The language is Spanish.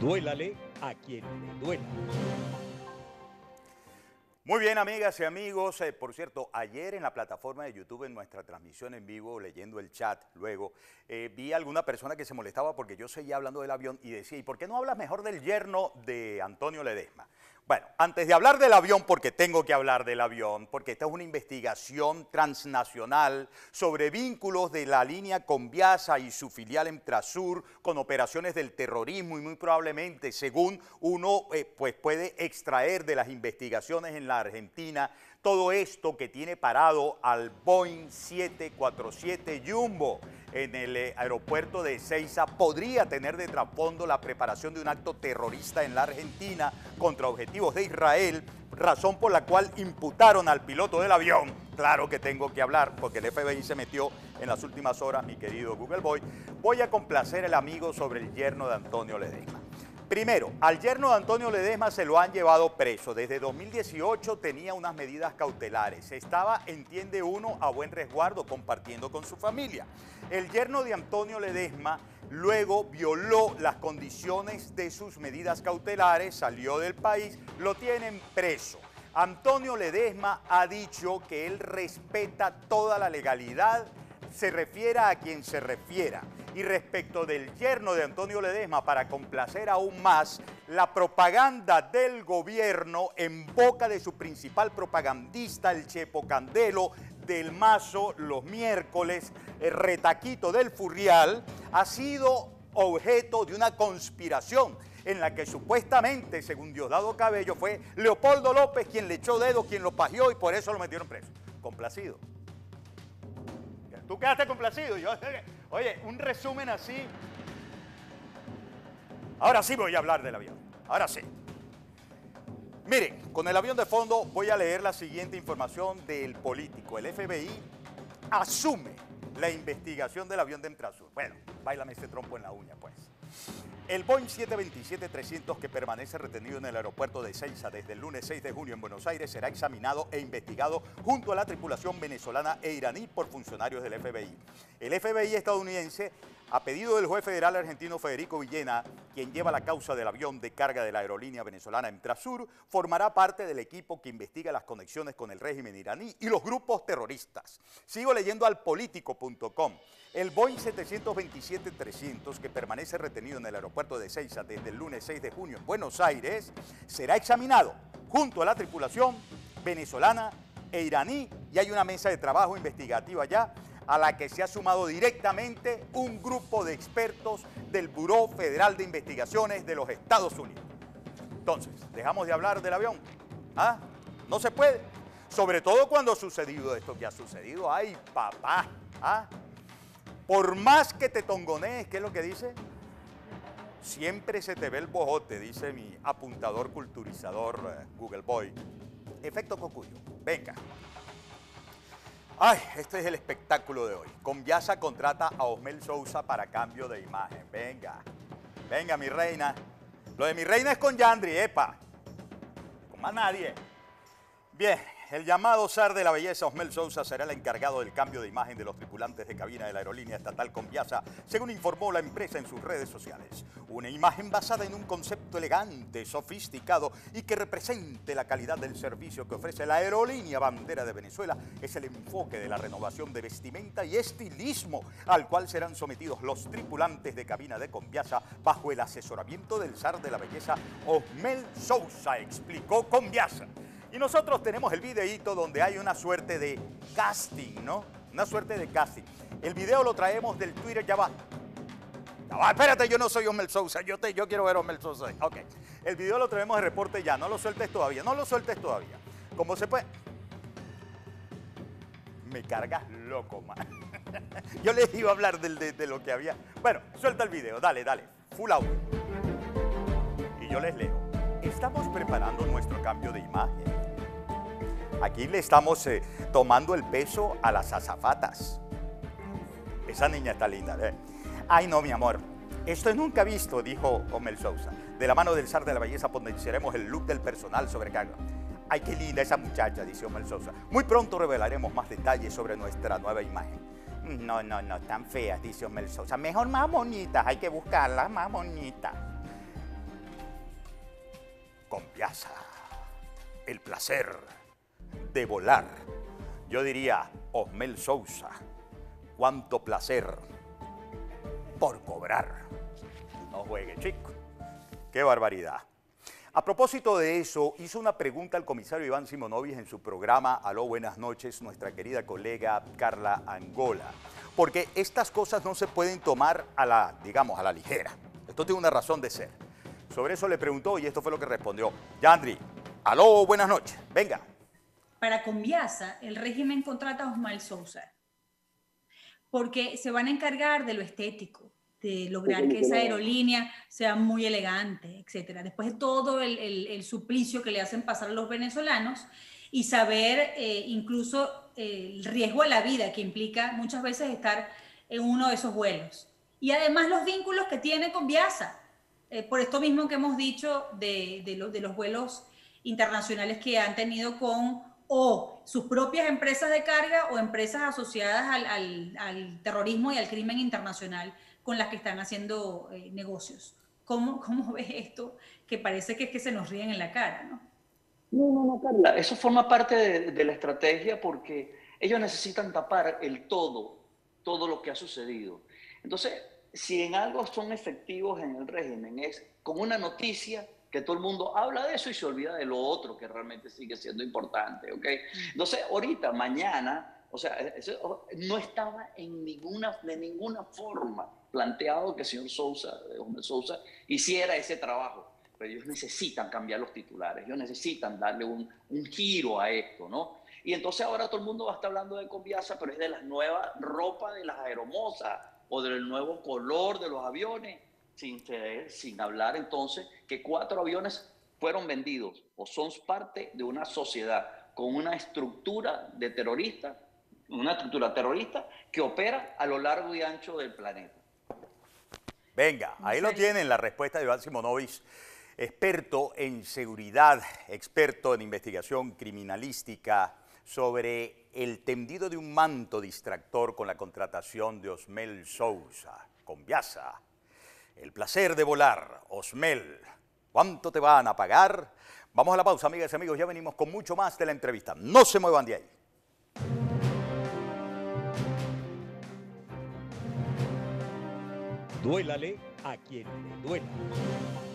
Duélale a quien le duela. Muy bien, amigas y amigos. Por cierto, ayer en la plataforma de YouTube, en nuestra transmisión en vivo, leyendo el chat, luego, vi a alguna persona que se molestaba porque yo seguía hablando del avión y decía, ¿y por qué no hablas mejor del yerno de Antonio Ledesma? Bueno, antes de hablar del avión, porque tengo que hablar del avión, porque esta es una investigación transnacional sobre vínculos de la línea Conviasa y su filial Emtrasur con operaciones del terrorismo y muy probablemente, según uno pues puede extraer de las investigaciones en la Argentina, todo esto que tiene parado al Boeing 747 Jumbo en el aeropuerto de Ezeiza podría tener de trasfondo la preparación de un acto terrorista en la Argentina contra objetivos de Israel, razón por la cual imputaron al piloto del avión. Claro que tengo que hablar porque el FBI se metió en las últimas horas, mi querido Google Boy. Voy a complacer al amigo sobre el yerno de Antonio Ledesma. Primero, al yerno de Antonio Ledesma se lo han llevado preso. Desde 2018 tenía unas medidas cautelares. Estaba, entiende uno, a buen resguardo compartiendo con su familia. El yerno de Antonio Ledesma luego violó las condiciones de sus medidas cautelares, salió del país, lo tienen preso. Antonio Ledesma ha dicho que él respeta toda la legalidad, se refiera a quien se refiera. Y respecto del yerno de Antonio Ledesma, para complacer aún más, la propaganda del gobierno en boca de su principal propagandista, el Chepo Candelo, del Mazo, los miércoles, el Retaquito del Furrial, ha sido objeto de una conspiración en la que supuestamente, según Diosdado Cabello, fue Leopoldo López quien le echó dedo, quien lo pajeó y por eso lo metieron preso. Complacido. Tú quedaste complacido. Oye, un resumen así. Ahora sí voy a hablar del avión. Ahora sí. Miren, con el avión de fondo voy a leer la siguiente información del Político. El FBI asume la investigación del avión de Emtrasur. Bueno, báilame ese trompo en la uña, pues. El Boeing 727-300 que permanece retenido en el aeropuerto de Ezeiza desde el lunes 6 de junio en Buenos Aires será examinado e investigado junto a la tripulación venezolana e iraní por funcionarios del FBI. El FBI estadounidense, a pedido del juez federal argentino Federico Villena, quien lleva la causa del avión de carga de la aerolínea venezolana Emtrasur, formará parte del equipo que investiga las conexiones con el régimen iraní y los grupos terroristas. Sigo leyendo alpolitico.com. El Boeing 727-300, que permanece retenido en el aeropuerto de Ezeiza desde el lunes 6 de junio en Buenos Aires, será examinado junto a la tripulación venezolana e iraní y hay una mesa de trabajo investigativa ya a la que se ha sumado directamente un grupo de expertos del Buró Federal de Investigaciones de los Estados Unidos. Entonces, ¿dejamos de hablar del avión? ¿Ah? No se puede. Sobre todo cuando ha sucedido esto que ha sucedido. ¡Ay, papá! ¿Ah? Por más que te tongonees, ¿qué es lo que dice? Siempre se te ve el bojote, dice mi apuntador culturizador Google Boy. Efecto Cocuyo. Venga. Ay, este es el espectáculo de hoy. Conviasa contrata a Osmel Sousa para cambio de imagen. Venga, venga mi reina. Lo de mi reina es con Yandri, epa. Con más nadie. Bien, el llamado zar de la belleza Osmel Sousa será el encargado del cambio de imagen de los tripulantes de cabina de la aerolínea estatal Conviasa, según informó la empresa en sus redes sociales. Una imagen basada en un concepto elegante, sofisticado y que represente la calidad del servicio que ofrece la aerolínea bandera de Venezuela es el enfoque de la renovación de vestimenta y estilismo al cual serán sometidos los tripulantes de cabina de Conviasa bajo el asesoramiento del zar de la belleza Osmel Sousa, explicó Conviasa. Y nosotros tenemos el videíto donde hay una suerte de casting, ¿no? Una suerte de casting. El video lo traemos del Twitter, ya va. Ya va, espérate, yo no soy Osmel Sousa, yo quiero ver a Osmel Sousa. Ok. El video lo traemos de reporte ya, no lo sueltes todavía, no lo sueltes todavía. ¿Cómo se puede? Me cargas loco, man. Yo les iba a hablar de lo que había. Bueno, suelta el video, dale, dale. Full out. Y yo les leo. Estamos preparando nuestro cambio de imagen. Aquí le estamos tomando el peso a las azafatas. Esa niña está linda. Ay, no, mi amor. Esto nunca visto, dijo Osmel Sousa. De la mano del zar de la belleza potenciaremos el look del personal sobrecarga. Ay, qué linda esa muchacha, dice Osmel Sousa. Muy pronto revelaremos más detalles sobre nuestra nueva imagen. No, tan feas, dice Osmel Sousa. Mejor más bonitas, hay que buscarlas más bonitas. Conviasa. El placer de volar. Yo diría, Osmel Sousa, cuánto placer por cobrar. No juegue, chico. Qué barbaridad. A propósito de eso, hizo una pregunta al comisario Iván Simonovic en su programa Aló, buenas noches, nuestra querida colega Carla Angola. Porque estas cosas no se pueden tomar a la, digamos, a la ligera. Esto tiene una razón de ser. Sobre eso le preguntó y esto fue lo que respondió. Yandri, aló, buenas noches, venga. Para Conviasa, el régimen contrata a Osmel Sousa porque se van a encargar de lo estético, de lograr que esa aerolínea sea muy elegante, etc. Después de todo el suplicio que le hacen pasar a los venezolanos y saber incluso el riesgo a la vida que implica muchas veces estar en uno de esos vuelos. Y además los vínculos que tiene Conviasa, por esto mismo que hemos dicho de los vuelos internacionales que han tenido con o sus propias empresas de carga o empresas asociadas al terrorismo y al crimen internacional con las que están haciendo negocios. ¿Cómo ves esto? Que parece que es que se nos ríen en la cara, ¿no? No, Carla, eso forma parte de la estrategia porque ellos necesitan tapar todo lo que ha sucedido. Entonces, si en algo son efectivos en el régimen es con una noticia que todo el mundo habla de eso y se olvida de lo otro que realmente sigue siendo importante, ¿ok? Entonces, ahorita, mañana, o sea, eso no estaba de ninguna forma planteado que el señor Sousa, Osmel Sousa, hiciera ese trabajo. Pero ellos necesitan cambiar los titulares, ellos necesitan darle un giro a esto, ¿no? Y entonces ahora todo el mundo va a estar hablando de Conviasa, pero es de la nueva ropa de las aeromosas o del nuevo color de los aviones, sin hablar entonces que 4 aviones fueron vendidos o son parte de una sociedad con una estructura terrorista que opera a lo largo y ancho del planeta. Venga, ahí lo tienen, la respuesta de Iván Simonovic, experto en seguridad, experto en investigación criminalística, sobre el tendido de un manto distractor con la contratación de Osmel Sousa, Conviasa. El placer de volar, Osmel. ¿Cuánto te van a pagar? Vamos a la pausa, amigas y amigos, ya venimos con mucho más de la entrevista. No se muevan de ahí. Duélale a quien le duela.